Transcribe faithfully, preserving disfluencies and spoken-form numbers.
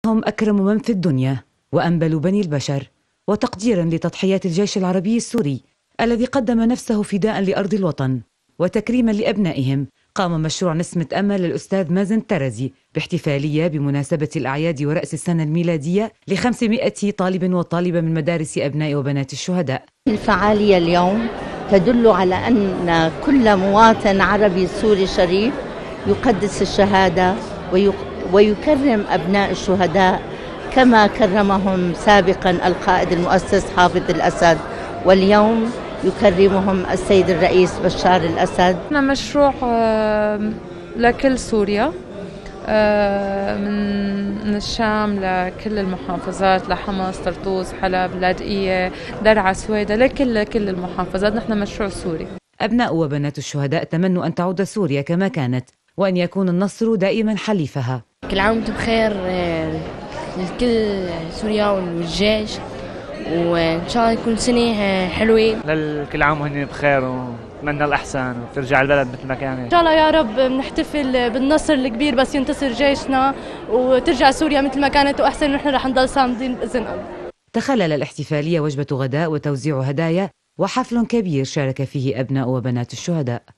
هم أكرم من في الدنيا وأنبل بني البشر، وتقديرا لتضحيات الجيش العربي السوري الذي قدم نفسه فداء لأرض الوطن، وتكريما لأبنائهم قام مشروع نسمة أمل للأستاذ مازن ترزي باحتفالية بمناسبة الأعياد ورأس السنة الميلادية لخمسمائة طالب وطالبة من مدارس أبناء وبنات الشهداء. الفعالية اليوم تدل على أن كل مواطن عربي سوري شريف يقدس الشهادة ويكرم أبناء الشهداء كما كرمهم سابقا القائد المؤسس حافظ الأسد، واليوم يكرمهم السيد الرئيس بشار الأسد. مشروع لكل سوريا من الشام لكل المحافظات، لحمص، طرطوس، حلب، لاذقية، درعا، سويدة، لكل كل المحافظات. نحن مشروع سوري. أبناء وبنات الشهداء تمنوا أن تعود سوريا كما كانت، وأن يكون النصر دائما حليفها. كل عام وانتم بخير لكل سوريا والجيش، وإن شاء الله يكون سنة حلوة. لكل عام وهن بخير ونتمنى الأحسن وترجع البلد مثل ما كانت. إن شاء الله يا رب نحتفل بالنصر الكبير بس ينتصر جيشنا وترجع سوريا مثل ما كانت وأحسن، ونحن رح نضل صامدين بإذن الله. تخلل الاحتفالية وجبة غداء وتوزيع هدايا وحفل كبير شارك فيه أبناء وبنات الشهداء.